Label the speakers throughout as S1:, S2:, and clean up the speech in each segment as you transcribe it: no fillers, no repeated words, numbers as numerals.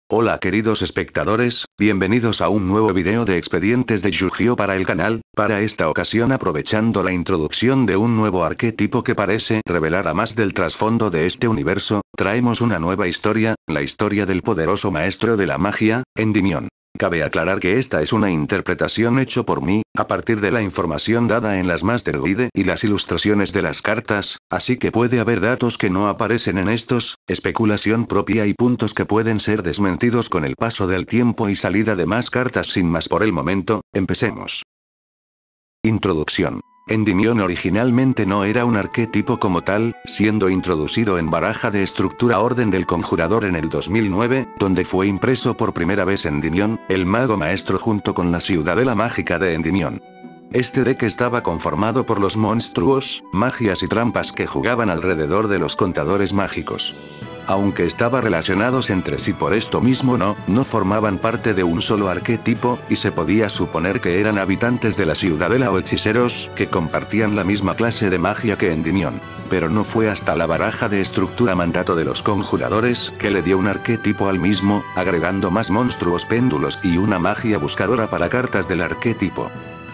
S1: Hola queridos espectadores, bienvenidos a un nuevo video de expedientes de Yu-Gi-Oh para el canal. Para esta ocasión, aprovechando la introducción de un nuevo arquetipo que parece revelar a más del trasfondo de este universo, traemos una nueva historia, la historia del poderoso maestro de la magia, Endymion. Cabe aclarar que esta es una interpretación hecha por mí, a partir de la información dada en las Master Guide y las ilustraciones de las cartas, así que puede haber datos que no aparecen en estos, especulación propia y puntos que pueden ser desmentidos con el paso del tiempo y salida de más cartas. Sin más por el momento, empecemos. Introducción. Endymion originalmente no era un arquetipo como tal, siendo introducido en baraja de estructura Orden del Conjurador en el 2009, donde fue impreso por primera vez Endymion, el mago maestro junto con la ciudadela mágica de Endymion. Este deck estaba conformado por los monstruos, magias y trampas que jugaban alrededor de los contadores mágicos. Aunque estaban relacionados entre sí por esto mismo no formaban parte de un solo arquetipo, y se podía suponer que eran habitantes de la ciudadela o hechiceros que compartían la misma clase de magia que Endymion. Pero no fue hasta la baraja de estructura Mandato de los Conjuradores que le dio un arquetipo al mismo, agregando más monstruos péndulos y una magia buscadora para cartas del arquetipo.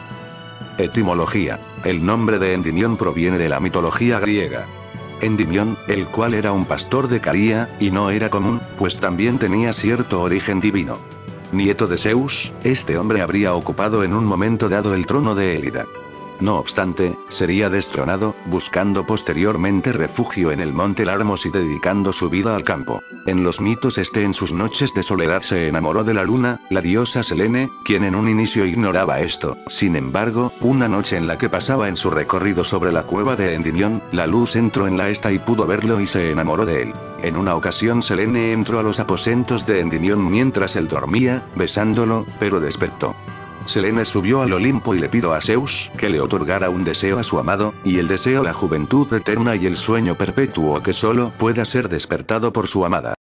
S1: Etimología. El nombre de Endymion proviene de la mitología griega. Endymion, el cual era un pastor de Caria, y no era común, pues también tenía cierto origen divino. Nieto de Zeus, este hombre habría ocupado en un momento dado el trono de Élida. No obstante, sería destronado, buscando posteriormente refugio en el monte Larmos y dedicando su vida al campo. En los mitos en sus noches de soledad se enamoró de la luna, la diosa Selene, quien en un inicio ignoraba esto. Sin embargo, una noche en la que pasaba en su recorrido sobre la cueva de Endymion, la luz entró en la esta y pudo verlo y se enamoró de él. En una ocasión Selene entró a los aposentos de Endymion mientras él dormía, besándolo, pero despertó. Selene subió al Olimpo y le pidió a Zeus que le otorgara un deseo a su amado, y el deseo la juventud eterna y el sueño perpetuo que solo pueda ser despertado por su amada.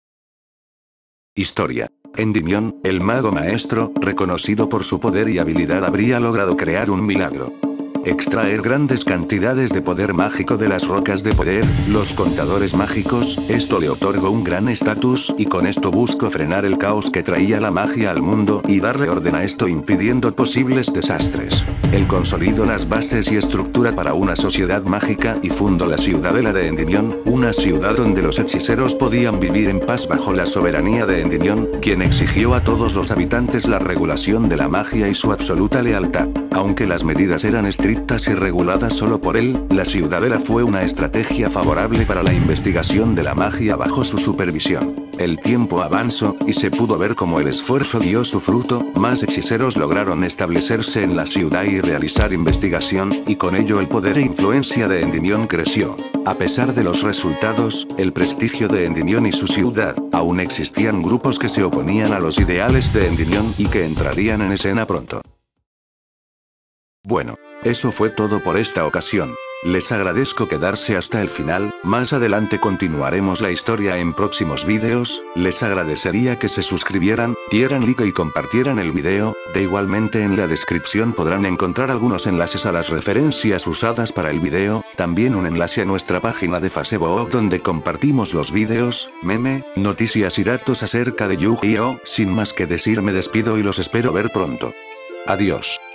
S1: Historia. Endymion, el mago maestro, reconocido por su poder y habilidad, habría logrado crear un milagro. Extraer grandes cantidades de poder mágico de las rocas de poder, los contadores mágicos. Esto le otorgó un gran estatus, y con esto buscó frenar el caos que traía la magia al mundo y darle orden a esto, impidiendo posibles desastres. Él consolidó las bases y estructura para una sociedad mágica y fundó la ciudadela de Endymion, una ciudad donde los hechiceros podían vivir en paz bajo la soberanía de Endymion, quien exigió a todos los habitantes la regulación de la magia y su absoluta lealtad. Aunque las medidas eran estrictas y reguladas solo por él, la ciudadela fue una estrategia favorable para la investigación de la magia bajo su supervisión. El tiempo avanzó, y se pudo ver cómo el esfuerzo dio su fruto. Más hechiceros lograron establecerse en la ciudad y realizar investigación, y con ello el poder e influencia de Endymion creció. A pesar de los resultados, el prestigio de Endymion y su ciudad, aún existían grupos que se oponían a los ideales de Endymion y que entrarían en escena pronto. Bueno, eso fue todo por esta ocasión. Les agradezco quedarse hasta el final. Más adelante continuaremos la historia en próximos vídeos. Les agradecería que se suscribieran, dieran like y compartieran el video. Igualmente en la descripción podrán encontrar algunos enlaces a las referencias usadas para el video, también un enlace a nuestra página de Facebook donde compartimos los vídeos, meme, noticias y datos acerca de Yu-Gi-Oh. Sin más que decir, me despido y los espero ver pronto. Adiós.